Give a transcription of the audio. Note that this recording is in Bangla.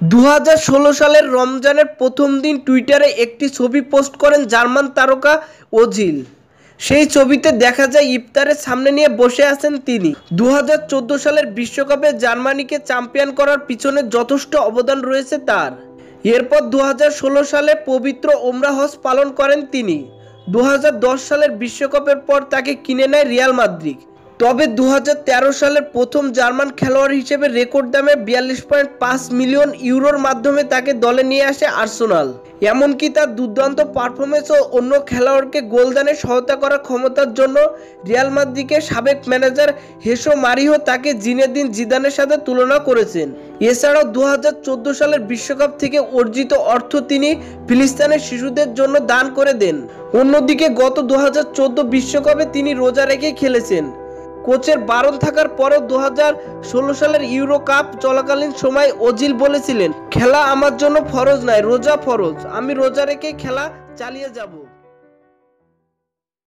2016 সালের রমজানের প্রথম দিন টুইটারে একটি ছবি পোস্ট করেন জার্মান তারকা ওজিল। সেই ছবিতে দেখা যায় ইফতারের সামনে নিয়ে বসে আছেন তিনি। 2014 সালের বিশ্বকাপে জার্মানিকে চ্যাম্পিয়ন করার পিছনে যথেষ্ট অবদান রয়েছে তার। এরপর 2016 সালে পবিত্র ওমরা হজ পালন করেন তিনি। 2010 সালের বিশ্বকাপের পর তাকে কিনে নেয় রিয়াল মাদ্রিদ। তবে 2013 সালের প্রথম জার্মান খেলোয়াড় হিসেবে রেকর্ড দামে 42.5 মিলিয়ন ইউরোর মাধ্যমে তাকে দলে নিয়ে আসে আর্সেনাল। এমনকি তার দুর্দান্ত পারফরমেন্স ও অন্য খেলোয়াড়কে গোলদানে সহায়তা করার ক্ষমতার জন্য রিয়াল মাদ্রিদের সাবেক ম্যানেজার হেসো মারিহো তাকে জিনেদিন জিদানের সাথে তুলনা করেছেন। এছাড়াও 2014 সালের বিশ্বকাপ থেকে অর্জিত অর্থ তিনি ফিলিস্তিনের শিশুদের জন্য দান করে দেন। অন্যদিকে গত 2014 বিশ্বকাপে তিনি রোজা রেখে খেলেছেন। কোচের বারণ থাকার পরও 2016 সালের ইউরো কাপ চলাকালীন সময় ওজিল বলেছিলেন, খেলা আমার জন্য ফরজ নয়, রোজা ফরজ। আমি রোজা রেখে খেলা চালিয়ে যাব।